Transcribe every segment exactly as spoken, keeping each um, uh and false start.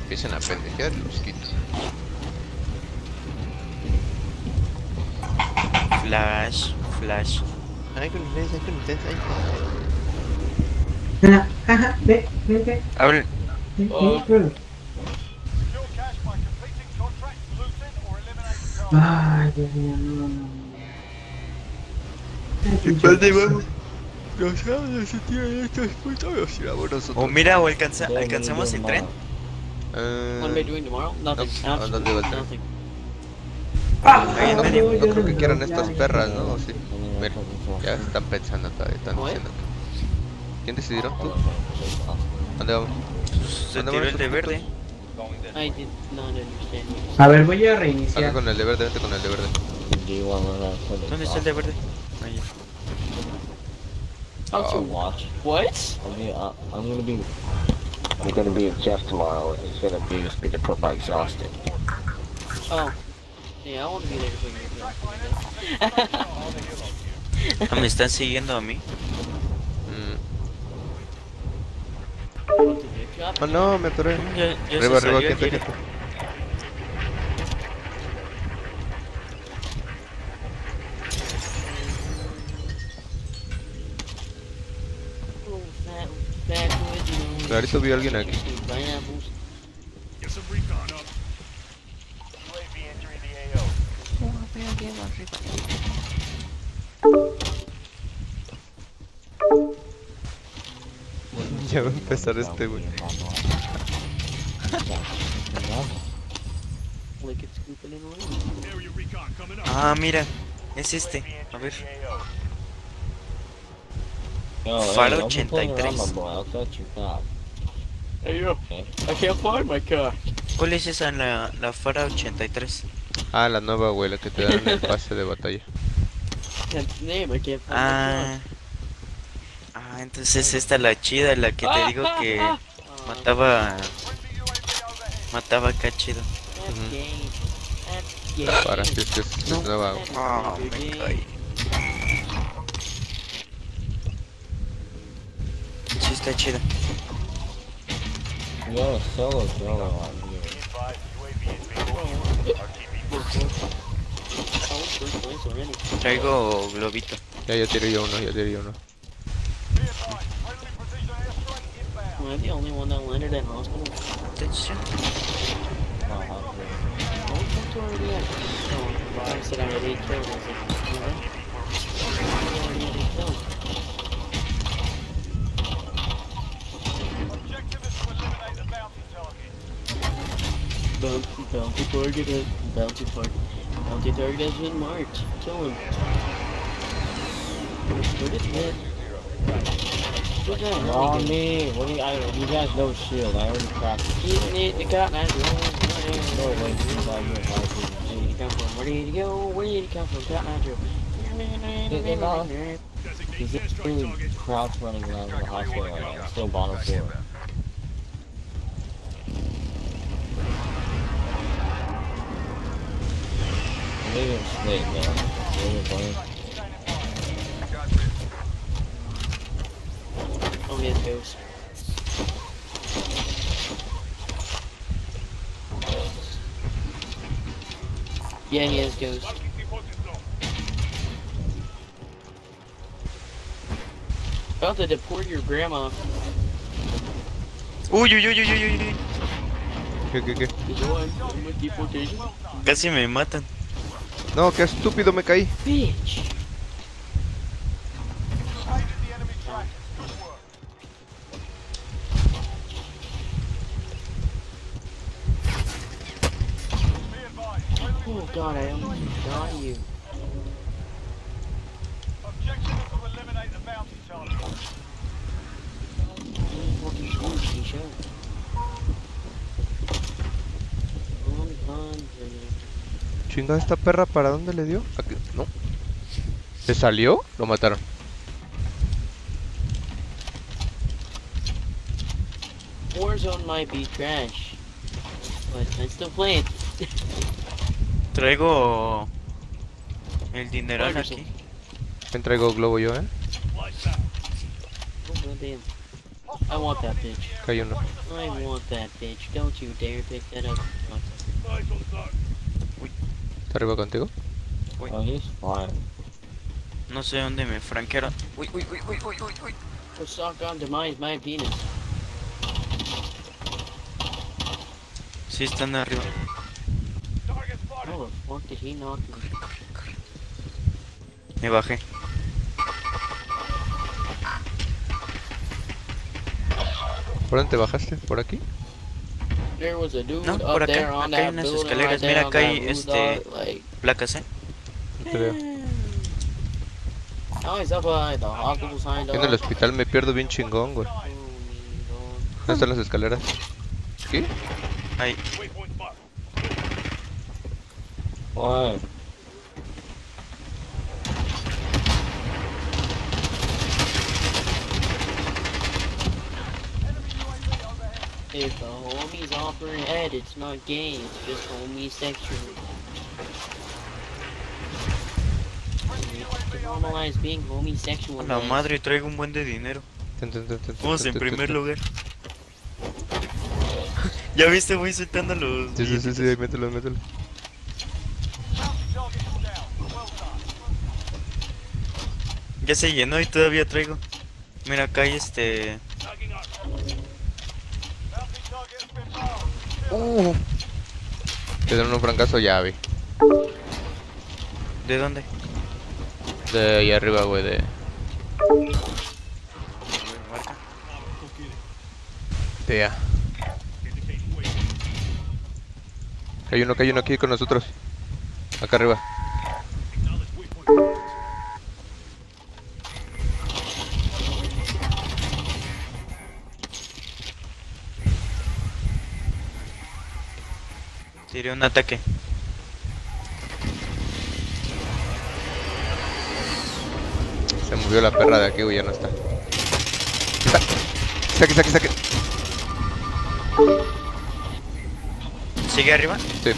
empiecen a pendejear, los quito. Flash, flash. Ay, con ustedes, ay, con ustedes, ay. Ajá, ve, ve, ve. Hablen. Oh. Ay, Dios mío, no, no. ¿Y dónde vamos? No sabes, se tiran estos putos y vamos nosotros. Oh, mira, o alcanza, alcanzamos el tren. Eh, What am I doing tomorrow? Nothing. no, ¿a dónde va el tren? Nothing. Ahí, No, venimos. no creo que quieran estas perras, ¿no? ¿O sí? Mira, ya están pensando todavía, están ¿What? diciendo. ¿Quién decidieron? ¿Tú? ¿Dónde vamos? Se ¿Dónde tiró van el de estos verde. putos? I did not understand you. A ver, voy a Acá reiniciar. con el de verde, vente con el de verde. ¿Dónde está el de verde? Ahí. How to Oh. watch? What? I'm gonna, uh, I'm gonna be. I'm gonna be with Jeff tomorrow. He's gonna be with me to put my exhaust in. Oh. Yeah, I want to be there when you're done. Ah, me están siguiendo a mí. Mm. Want to dick drop? Oh no, me atoré. Ya, ya Arriba, se arriba, salió ¿quién el te Jerry. Oh, fat, backwoods, you know. Clarito vi a alguien aquí. Pineapples. Ya va a empezar este, güey. Like it's scooping in rain. Ah, mira. Es este. A ver. Yo, Faro hey, don't be pulling ochenta y tres. around, my boy. I'll cut your top. Hey yo, Okay. I can't find my car. ¿Cuál es esa? La, la Fara ochenta y tres. Ah, la nueva, güey, la que te dan en el pase de batalla. That's the name, I can't find Ah. Ah, entonces esta es la chida, la que te digo que my car. mataba. Mataba acá chido. That's Ujú. gay. That's gay. Para, si es que es, es No. nueva, güey. Ah, me caí. Sí, está chida. You got a solo driller on here. Oh, first place already. Traigo globito. Ya, ya tiré yo uno, ya tiré yo uno. Am I the only one that landed at hospital? Atención. Uh-huh. Oh, it's already at. Oh, I said I had eight kills. I was like, you know what? I already had eight kills. Bounty, bounty target, has- bounty target, bounty target has been marked. Kill him. Where did hit? What's that? You're on me. What do you? I, you guys no shield. I already cracked. He hit the cat. I No way. He's out here fighting. Where did he come from? Where did he go? Where did he come from? Cat Nitro. He's literally crouch running around the hospital right now. Still bottom floor. Leave him snake, man. Leave him playing. Oh, he has ghost. Yeah, he has ghost. About to deport your grandma. Uy, uy, uy, uy, uy, uy. ¿Qué, qué, qué? Is what? With deportation? Casi me matan. No, qué estúpido, me caí. Bitch. Oh god, I almost shot you. Fucking swoosh, show. one hundred. Chinga, esta perra, ¿para dónde le dio? Aquí, no. ¿Se salió? Lo mataron. Warzone might be trash, but I still play it. Traigo el dineral aquí. Me traigo globo yo, eh. Oh, goddamn. I want that bitch. Acá hay uno. I want that bitch. Don't you dare pick that up. ¿Está arriba contigo? Oh, he's fine. No sé dónde me franquearon. Uy, uy, uy, uy, uy, uy, uy. For suck on demise my penis. Sí, están arriba. How the fuck did he knock me? Me bajé. ¿Por dónde te bajaste? ¿Por aquí? There was a dude No, up por acá, there on acá hay that unas building escaleras. right there Mira, on acá that hay, roof, este- dog, like, Placas, ¿eh? No te veo. now he's up by the hospital sign, En el dog. hospital me pierdo bien chingón, güey. Oh, dog. ¿Dónde están las escaleras? ¿Aquí? Ahí. Fine. If the homies offer head, it's not gay, it's just homosexual. To normalize being homosexual. La guys. madre, traigo un buen de dinero. Tun, tun, tun, tun, Vamos tun, en tun, primer tun. lugar. Ya viste, voy soltando los. Sí, sí, sí, sí, billetitos. mételo, mételo. Ya se llenó y todavía traigo. Mira, acá hay este. Uh. Te dan un francazo llave. ¿De dónde? De ahí arriba, güey, de... Marca. De ya. Hay uno, hay uno aquí con nosotros. Acá arriba. Tiré un ataque. Se movió la perra de aquí, güey, ya no está. Está. Saque, saque, saque. ¿Sigue arriba? Sí.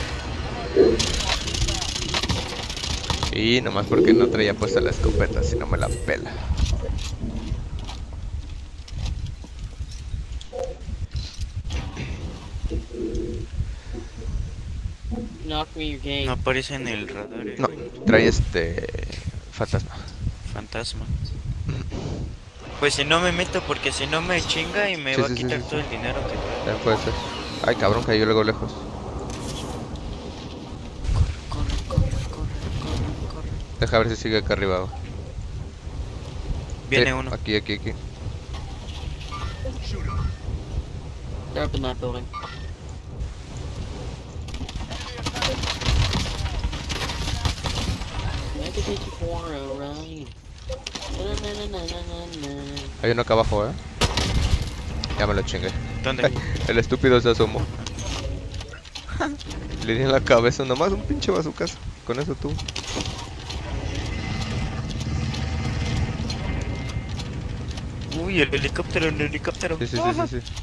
Y nomás porque no traía puesta la escopeta, si no me la pela. Knock me, you're gay. No aparece en el radar. eh. No, trae este... fantasma. Fantasma. Pues si no me meto, porque si no me chinga y me Sí, va sí, a sí, quitar sí, todo sí. el dinero que traigo. También puede ser. Ay, cabrón, cayó luego lejos. Corre, corre, corre, corre. Deja ver si sigue acá arriba. güey. Viene Sí, uno. Aquí, aquí, aquí. They're up in that building. I could take you for a ride. Na-na-na-na-na-na-na. Hay uno acá abajo, eh. Ya me lo chingué. ¿Dónde? El estúpido se asomó. Le di en la cabeza nomás un pinche bazucazo. Con eso tú. Uy, el helicóptero, el helicóptero. Sí, sí, sí, sí, sí.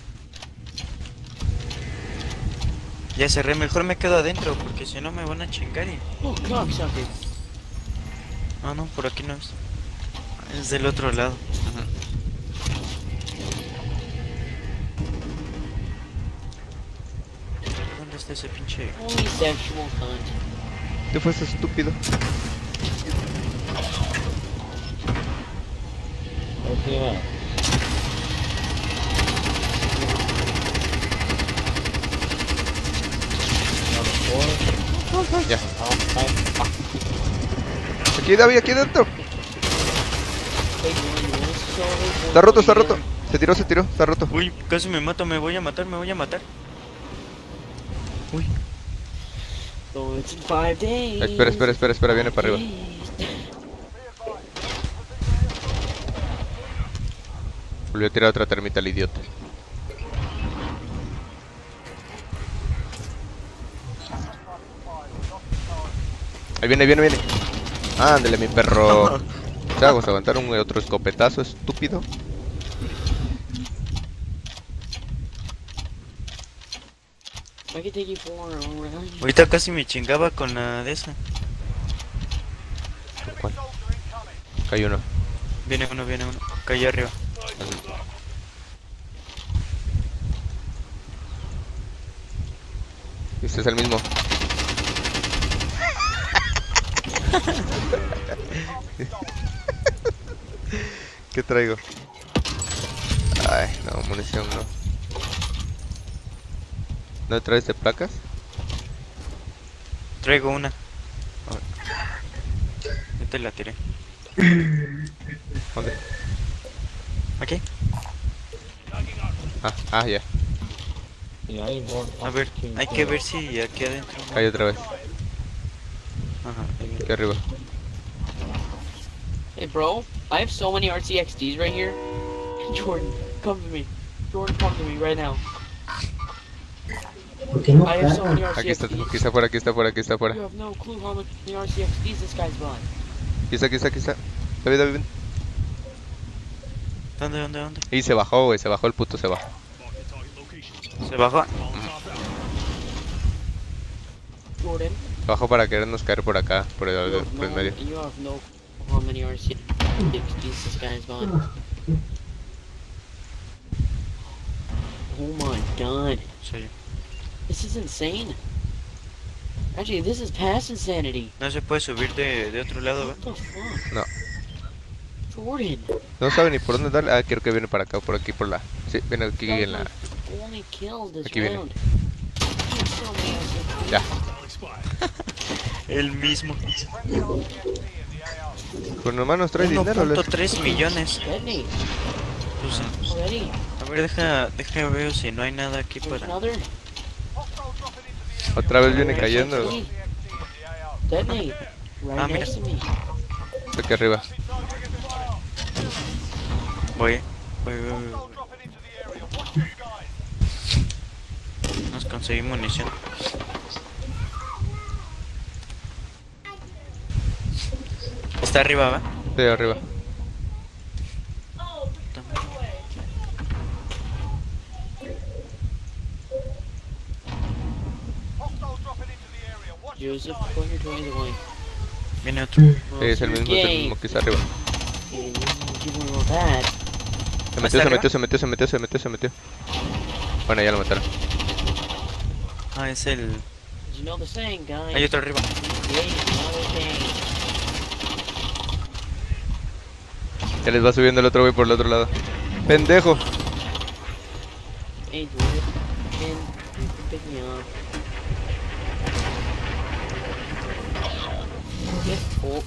Ya cerré, mejor me quedo adentro, porque si no me van a chingar y... Oh, cocksucker. Ah, no, por aquí no es. Es del otro lado. ¿Dónde está ese pinche? Homosexual cunt. ¿Qué fue ese estúpido? Okay. Ya. Aquí, David, aquí dentro. Hey, man, this is over. Está roto, está roto. Se tiró, se tiró, está roto. Uy, casi me mato, me voy a matar, me voy a matar. Uy, So it's in five days. Espera, espera, espera, espera, viene para arriba. Volvió a tirar otra termita el idiota. Ahí viene, viene, viene. Ándale, mi perro. Te vamos a aguantar un otro escopetazo, estúpido. I could take you for a ride. ahorita casi me chingaba con la de esa. ¿Cuál? Acá hay uno. Viene uno, viene uno. Acá allá arriba. Este es el mismo. ¿Qué traigo? Ay, no, munición no. ¿No traes de placas? Traigo una. Yo te la tiré. ¿Dónde? Aquí. Ah, ah, ya. Yeah, I need more A ver, fucking hay que ver si aquí adentro. Cae otra vez. Ajá. Aquí arriba. Hey, bro, I have so many R C X Ds right here. Jordan, come to me. Jordan, come to me right now. ¿Por qué no I have so many cargan? Aquí está, R C X aquí Ds. está fuera, aquí está fuera, aquí está fuera. You have no clue how many R C X Ds this guy's bought. Aquí está, aquí está, aquí está. David, David, ven. ¿Dónde, dónde, dónde? Y se bajó, güey, se bajó el puto, se bajó. ¿Se bajó? Jordan, Se bajó para querernos caer por acá, por you el, have por el no, medio. you have no clue how many R C X Ds this guy's bought. Oh my god. Sí. This is insane. Actually, this is past insanity. No se puede subir de, de otro lado, What ¿verdad? the fuck? No. Jordan. No sabe ni por dónde darle. Ah, quiero que viene para acá, por aquí, por la... Sí, viene aquí That was en la... my only kill this Aquí viene. round. I have so many R C X Ds. Ya. El mismo. Pues nomás nos trae dinero. uno punto les- tres millones. Detonate Pues, already. a ver, deja, deja ver si no hay nada aquí There's para... another. Otra vez viene R C X cayendo. D. Detonate. Right Ah, mira. next to me. Está aquí arriba. Voy, voy, voy, voy, voy. Nos conseguimos munición. Está arriba, ¿va? Sí, arriba. Joseph, put your toys away. Viene otro. Sí, es el mismo, es el Yay. mismo que está arriba. Yeah, you give me all that. Se metió, se metió, se metió, se metió, se metió, se metió. Bueno, ya lo mataron. Ah, es el... You know the saying, guys. Hay otro arriba. Yeah, you know the saying. Ya les va subiendo el otro güey por el otro lado. ¡Pendejo! Hey, Jordan. Man, pick me up. Get full.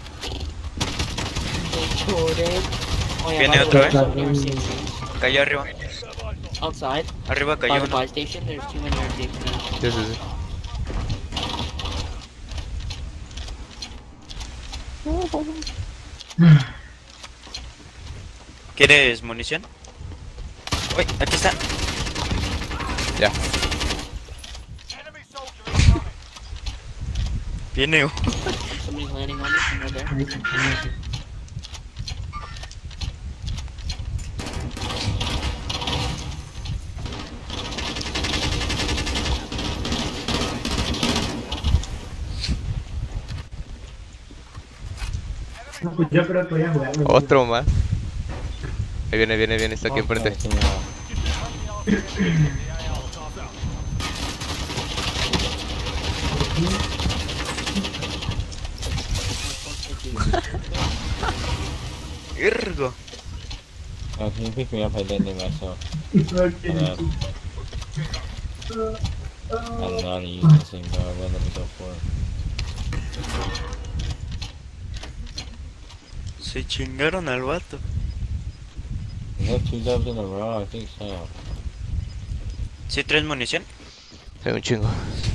Hey, Jordan. Oh, yeah, Viene by the otro, way, ¿eh? so many R C X Ds. Cayó arriba. Outside, Arriba by cayó the uno. buy station, there's too many R C X Ds. Sí, sí, sí. ¿Quieres munición? Uy, aquí está. Ya. Viene uno. Somebody's landing on me from right there. No, pues yo creo que voy a jugar. Otro más. Ahí viene, viene, viene, está aquí enfrente. Ergo. Uh, can you pick me up? I landed myself. Okay. Uh, I don't know how to use this thing, but I'll let me go for it. Se chingaron al vato. Is that two dubs in a row? I think so. ¿Sí traes munición? Hay un chingo.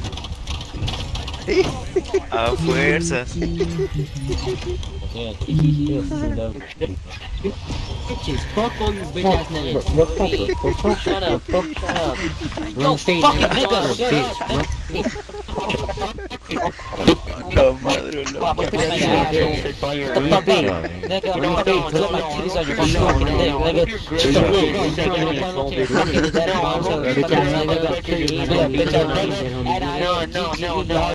A fuerzas. Yeah, two dubs. Bitches, fuck all you bitch ass niggas. Shut up, shut up. No, fucking niggas, shut up. La madre, la What the fuck, nigga, no, no, put my titties on your fucking dick, nigga. Shut up, bitch ass nigga. No, no, no, no.